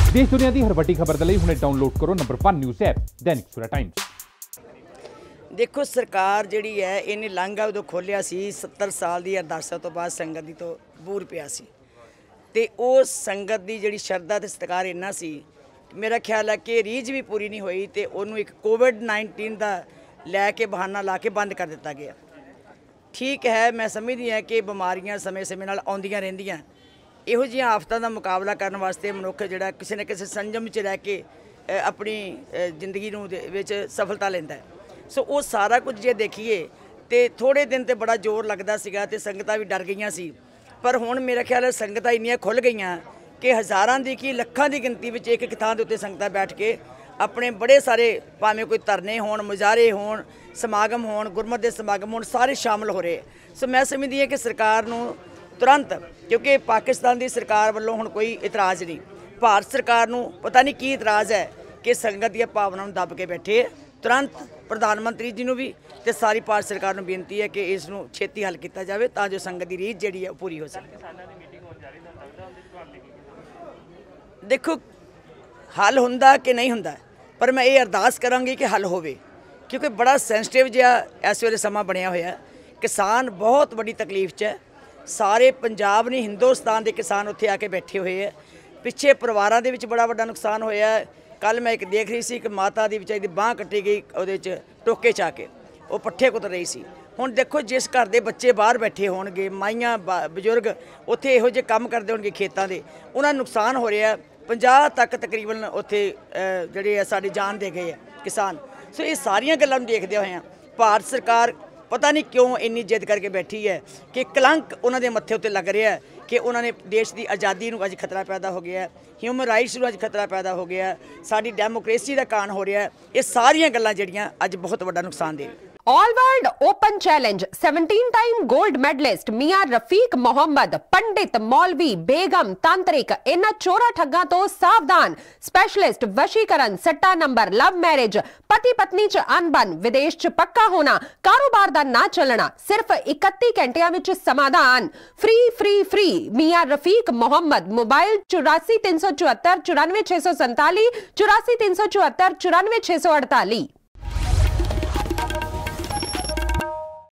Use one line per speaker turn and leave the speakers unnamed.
देश दुनिया की हर वड्डी खबर के लिए हुणे डाउनलोड करो number 1 news app Dainik Savera times.
देखो सरकार जिहड़ी है इन्हें लांघा उदों खोलिया सी 70 साल की अरदासां तो बाद संगत दी तो बूर पिया सी ते उस संगत की जिहड़ी शरधा ते सत्कार इन्ना सी मेरा ख्याल है कि रीझ भी पूरी नहीं हुई तो उन्होंने एक कोविड-19 का लैके बहाना ला के बंद कर दिता गया। ठीक है, मैं समझदी हाँ कि बीमारियां समय समय नाल आउंदियां रहिंदियां, इहो जिहियां आफतां दा मुकाबला करने वास्ते मनुख जिहड़ा किसी न किसी संयम च रह के अपनी जिंदगी नूं दे विच सफलता लैंदा है। सो वो सारा कुछ जे देखिए तो थोड़े दिन तो बड़ा जोर लगता सीगा ते संगतां भी डर गईयां सी, पर हुण मेरा ख्याल है संगतां इन्नियां खुल गईयां कि हज़ारां दी की लखां दी गिनती विच एक थां दे उत्ते संगतां बैठ के अपने बड़े सारे भावें कोई धरने होण, मुजाहरे होण, समागम होण, गुरमत दे समागम होण, सारे शामिल हो रहे। सो मैं समझदी हां कि सरकार नूं तुरंत, क्योंकि पाकिस्तान की सरकार वालों हुण कोई इतराज़ नहीं, भारत सरकार नूं पता नहीं की इतराज़ है कि संगत दी भावनावां नूं दब के बैठे। तुरंत प्रधानमंत्री जी नूं भी ते सारी भारत सरकार नूं बेनती है कि इस नूं छेती हल किया जाए तां जो संगत की रीझ जिहड़ी है पूरी हो सके। देखो हल हुंदा कि नहीं हुंदा, पर मैं ये अरदास करांगी कि हल होवे, क्योंकि बड़ा सेंसिटिव जिहा इस वेले समा बनया होया। किसान बहुत बड़ी तकलीफ च है, सारे पंजाब नहीं हिंदुस्तान के किसान उत्थे आके बैठे हुए है। पिछे परिवारों के बड़ा वड्डा नुकसान होया। कल मैं एक देख रही सी कि माता की बेचारी दी बांह कट्टी गई उहदे च टोके चा के, वो पट्ठे कुतर रही सी। हुण देखो जिस घर के बच्चे बाहर बैठे होणगे, माइयां बजुर्ग उत्थे इहो जिहे काम करदे होणगे खेतां दे, उन्हां नूं नुकसान हो रहा। 50 तक तकरीबन उत्थे जिहड़े साडी जान दे गए किसान। सो ये सारियां गल्लां नूं देखदे होए भारत सरकार पता नहीं क्यों इन्नी जिद करके बैठी है कि कलंक उन्होंने मत्थे उत्ते लग रहा है कि उन्होंने देश की आज़ादी नूं अज खतरा पैदा हो गया है, ह्यूमन राइट्स नूं अज खतरा पैदा हो गया है, साडी डेमोक्रेसी का कान हो रहा है। ये सारियां गल्लां जिहड़ियां अज बहुत वड्डा नुकसान दे।
All world open challenge 17 time gold medalist मियां रफीक मोहम्मद, पंडित, मौलवी, बेगम, तांत्रिक, इन्हां चोरा ठग्गां तो सावधान। स्पेशलिस्ट वशीकरण, सट्टा नंबर, लव मैरिज, पति पत्नी च अनबन, विदेश च पक्का होना, कारोबार दा ना चलना, सिर्फ 31 घंटियां विच समाधान। फ्री फ्री फ्री मियां रफीक मोहम्मद। मोबाइल 84 374 94 647, 84 374 94 648।